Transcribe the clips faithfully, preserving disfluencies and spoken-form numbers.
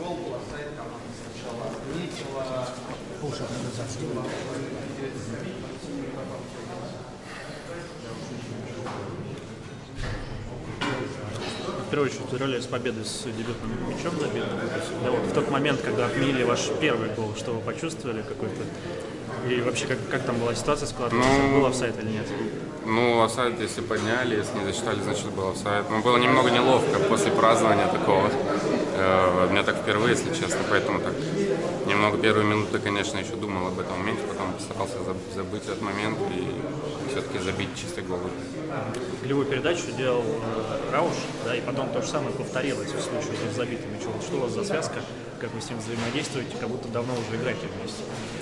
В первую очередь, поздравляю с победой, с дебютным мячом забитым. Да, вот в тот момент, когда отменили ваш первый гол, что вы почувствовали какой-то? И вообще, как, как там была ситуация складывалась? Ну, был офсайд или нет? Ну, офсайд, если подняли, если не засчитали, значит, был офсайд. Но было немного неловко после празднования такого. Э, у меня так впервые, если честно, поэтому так немного первые минуты, конечно, еще думал об этом моменте, потом постарался забыть этот момент и все-таки забить чистый гол. Голевую передачу делал э, Рауш, да, и потом то же самое повторилось в случае с забитым мячом. Что у вас за связка, как вы с ним взаимодействуете, как будто давно уже играете вместе?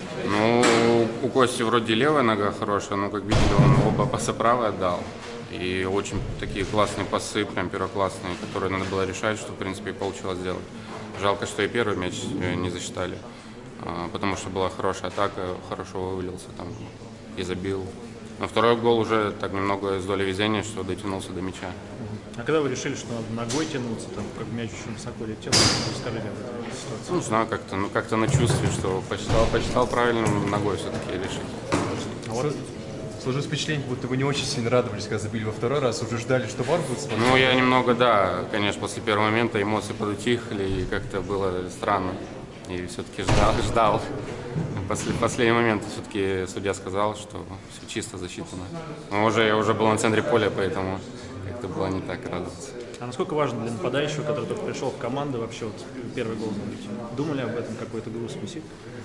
Ну, у Кости вроде левая нога хорошая, но, как видели, он оба паса правой отдал. И очень такие классные пасы, прям первоклассные, которые надо было решать, что, в принципе, и получилось сделать. Жалко, что и первый мяч не засчитали, потому что была хорошая атака, хорошо вывалился там и забил. Но второй гол уже так немного с долей везения, что дотянулся до мяча. А когда вы решили, что надо ногой тянуться, там, как мяч очень высоко летел, расскажите об этой ситуации? Ну, не знаю, как-то ну, как-то на чувстве, что посчитал, посчитал правильно, ногой все-таки решить. А вот сложилось впечатление, будто вы не очень сильно радовались, когда забили во второй раз, уже ждали, что вар будет смотреть? Ну, я немного, да, конечно, после первого момента эмоции подутихли, и как-то было странно. И все-таки ждал, ждал. После, в последний момент все-таки судья сказал, что все чисто засчитано. Но уже, я уже был на центре поля, поэтому как-то было не так радоваться. А насколько важно для нападающего, который только пришел в команду, вообще вот первый гол забить? Думали об этом, какой-то груз висит?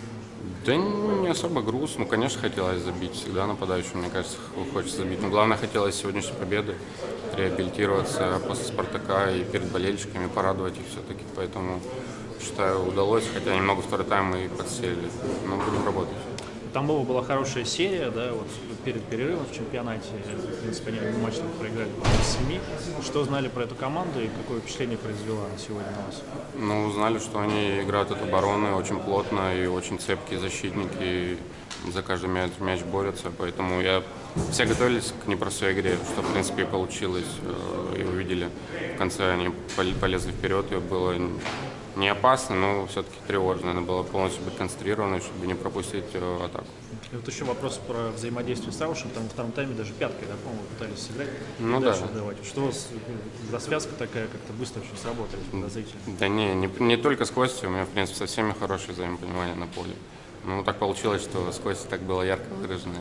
Да не особо груз. Ну, конечно, хотелось забить. Всегда нападающему, мне кажется, хочется забить. Но главное, хотелось сегодняшней победы, реабилитироваться после «Спартака» и перед болельщиками, порадовать их все-таки. Поэтому, считаю, удалось, хотя немного второй тайм мы подсели. Но будем работать. У Тамбова была хорошая серия, да, вот перед перерывом в чемпионате, в принципе, они матч проиграли с семи. Что знали про эту команду и какое впечатление произвела она сегодня на вас? Ну, узнали, что они играют от обороны очень плотно и очень цепкие защитники, и за каждый мяч, мяч борются, поэтому я все готовились к непростой игре, что, в принципе, и получилось, и увидели. В конце они полезли вперед, и было не опасно, но все-таки тревожно. Надо было полностью быть концентрированным, чтобы не пропустить э, атаку. И вот еще вопрос про взаимодействие с Раушем. Там во втором тайме даже пяткой, да, по-моему, пытались сыграть. Ну да. Отдавать. Что у вас за связка такая, как-то быстро очень сработали, подозрительно? Да не, не, не только с Костей, у меня, в принципе, со всеми хорошее взаимопонимание на поле. Ну, так получилось, что с Костей так было ярко выражено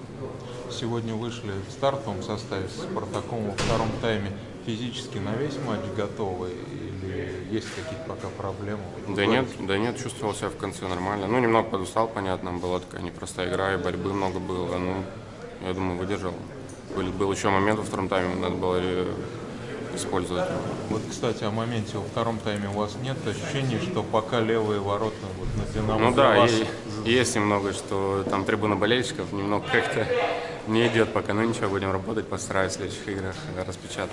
это. Сегодня вышли в стартовом составе с «Спартаком» во втором тайме. Физически на весь матч готовы или есть какие-то пока проблемы? Да нет, да нет, чувствовал себя в конце нормально. Ну, немного подустал, понятно, была такая непростая игра, и борьбы много было. Ну, я думаю, выдержал. Был, был еще момент во втором тайме, надо было использовать. Вот, кстати, о моменте во втором тайме у вас нет ощущения, что пока левые ворота вот на «Динамо» Ну да, вас... и, есть немного, что там трибуна болельщиков немного как-то не идет пока. Ну ничего, будем работать, постараюсь в следующих играх распечатать.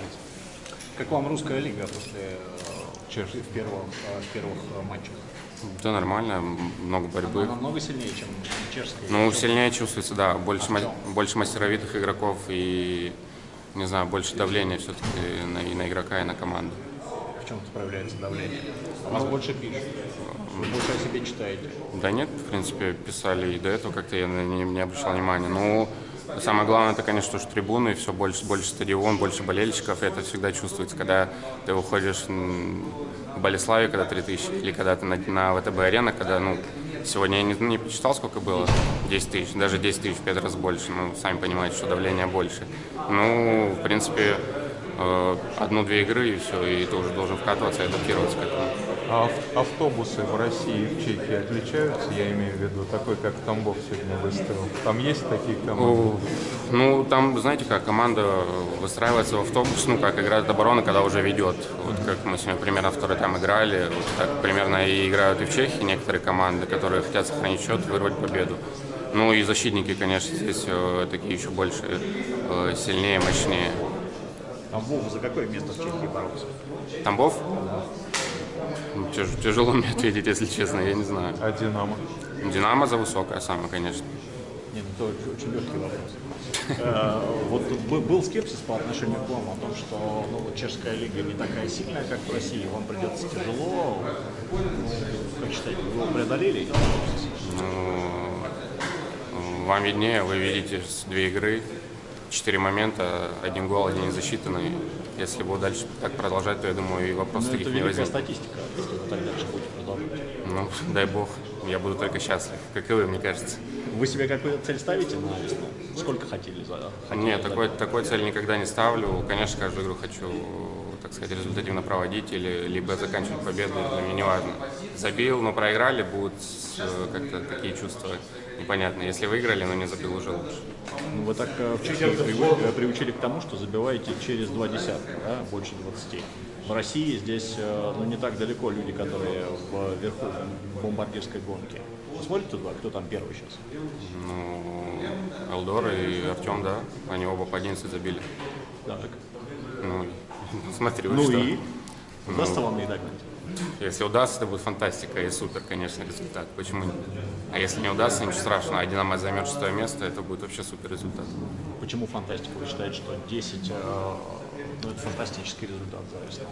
Как вам русская лига после Чешии в первых, в первых матчах? Да, нормально, много борьбы. Она намного сильнее, чем чешская? Ну, сильнее чувствуется, да, больше, ма больше мастеровитых игроков и, не знаю, больше давления все-таки на, и на игрока, и на команду. В чем проявляется давление? У вас больше пишут? Вы больше о себе читаете? Да нет, в принципе, писали и до этого, как-то я не, не обращал внимания. Ну, самое главное, это, конечно, что трибуны, все больше, больше стадион, больше болельщиков, и это всегда чувствуется, когда ты выходишь в Болеславе, когда три тысячи, или когда ты на, на ВТБ-арена, когда, ну, сегодня я не, не посчитал, сколько было, десять тысяч, даже десять тысяч в пять раз больше, ну, сами понимаете, что давление больше. Ну, в принципе, э, одну-две игры, и все, и ты уже должен вкатываться и адаптироваться к этому. А автобусы в России и в Чехии отличаются? Я имею в виду такой, как Тамбов сегодня выставил. Там есть такие команды? Ну, там, знаете как, команда выстраивается в автобус, ну, как играет оборона, когда уже ведет. Вот как мы сегодня примерно второй там играли, вот так примерно и играют и в Чехии некоторые команды, которые хотят сохранить счет, вырвать победу. Ну и защитники, конечно, здесь э, такие еще больше, э, сильнее, мощнее. Тамбов за какое место в Чехии боролся? Тамбов? Тяж, тяжело мне ответить, если честно, я не знаю. А «Динамо»? «Динамо» за высокое самое, конечно. Нет, это очень легкий вопрос. Вот был скепсис по отношению к вам о том, что чешская лига не такая сильная, как в России, вам придется тяжело. преодолели эти сложности? Ну, вам виднее, вы видите две игры, четыре момента, один гол, один не засчитанный. Если буду дальше так продолжать, то я думаю, и вопросов Ну, таких это не великая возникнет. статистика, если вы так дальше будете продолжать. Ну, дай бог, я буду только счастлив, как и вы, мне кажется. Вы себе какую-то цель ставите на весну? Сколько хотели за? хотели Нет, за- такой, такой цели никогда не ставлю. Конечно, каждую игру хочу, так сказать, результативно проводить или либо заканчивать победой, для меня не важно. Забил, но проиграли, будут э, как-то такие чувства непонятные. Если выиграли, но не забил, уже лучше. Ну, вы так э, в Чехии привы- э, приучили к тому, что забиваете через два десятка, да, больше двадцати. В России здесь э, ну, не так далеко люди, которые в верху бомбардирской гонки. Вы смотрите туда, кто там первый сейчас? Ну, Элдор и Артем, да, они оба по одиннадцать забили. Так. Ну, смотри, вы Ну что. и? Удастся вам не догнать? Если удастся, это будет фантастика и супер, конечно, результат. Почему нет? А если не удастся, ничего страшного. А Динамо займет шестое место, это будет вообще супер результат. Почему фантастика? Вы считаете, что десять э, ну, это фантастический результат за весну?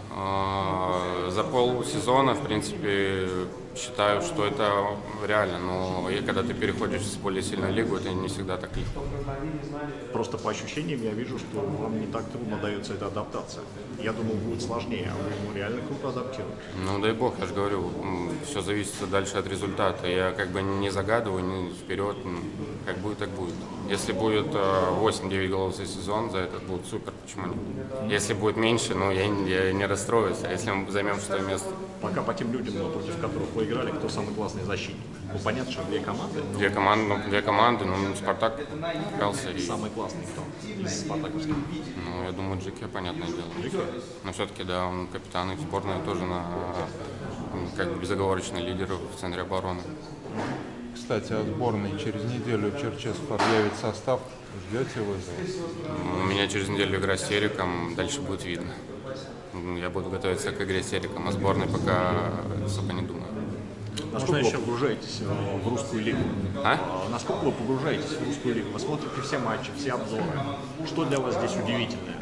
А, За полсезона, в принципе, считаю, что это реально. Но и когда ты переходишь в более сильную лигу, это не всегда так легко. Просто по ощущениям я вижу, что вам не так трудно дается эта адаптация. Я думал, будет сложнее, а вы ему реально круто адаптируете. Ну, дай бог, я же говорю, все зависит дальше от результата. Я как бы не загадываю, не вперед, м, как будет, так будет. Если будет э, восемь-девять голов за сезон, за это будет супер, почему нет? Если будет меньше, ну, я, не- я не расстроюсь, а если мы займем шестое место? Пока по тем людям, ну, против которых вы играли, кто самый классный защитник? Ну, понятно, что две команды, но Две команды, ну, две команды, ну, Спартак игрался, и, самый классный кто из спартаковских? ну, я думаю, Джеке, понятное дело. Но все-таки, да, он капитан и сборная тоже на, м, как бы безоговорочный лидер в центре обороны. Кстати, о сборной. Через неделю Черчесов объявит состав. Ждете вы этого? У меня через неделю игра с Териком, дальше будет видно. Я буду готовиться к игре с Териком, а сборной пока особо не думаю. Насколько вы еще- погружаетесь э, в русскую лигу? А? А Насколько вы погружаетесь в русскую лигу? Вы смотрите все матчи, все обзоры. Что для вас здесь удивительное?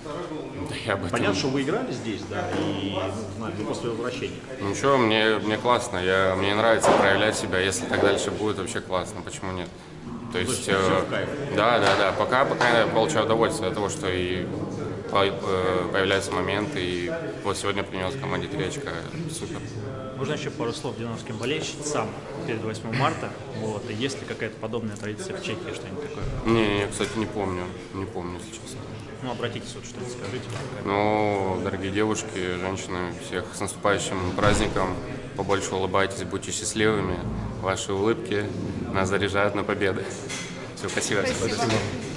Да я об этом... Понятно, что вы играли здесь, да, и, ну, знаю, вы после возвращения. Ничего, мне, мне классно, я, мне нравится проявлять себя, если так дальше будет, вообще классно, почему нет? То есть, всё э, в кайф. да, да, да, пока, пока я получаю удовольствие от того, что и по- э, появляются моменты, и вот сегодня принес команде три очка, супер. Можно еще пару слов динамовским болельщицам перед восьмым марта? Вот. И есть ли какая-то подобная традиция в Чехии, что-нибудь такое? Не, не, кстати, не помню, не помню, если честно. Ну, обратитесь, вот что-то скажите. Ну, дорогие девушки, женщины, всех с наступающим праздником. Побольше улыбайтесь, будьте счастливыми. Ваши улыбки нас заряжают на победы. Все, спасибо. Спасибо.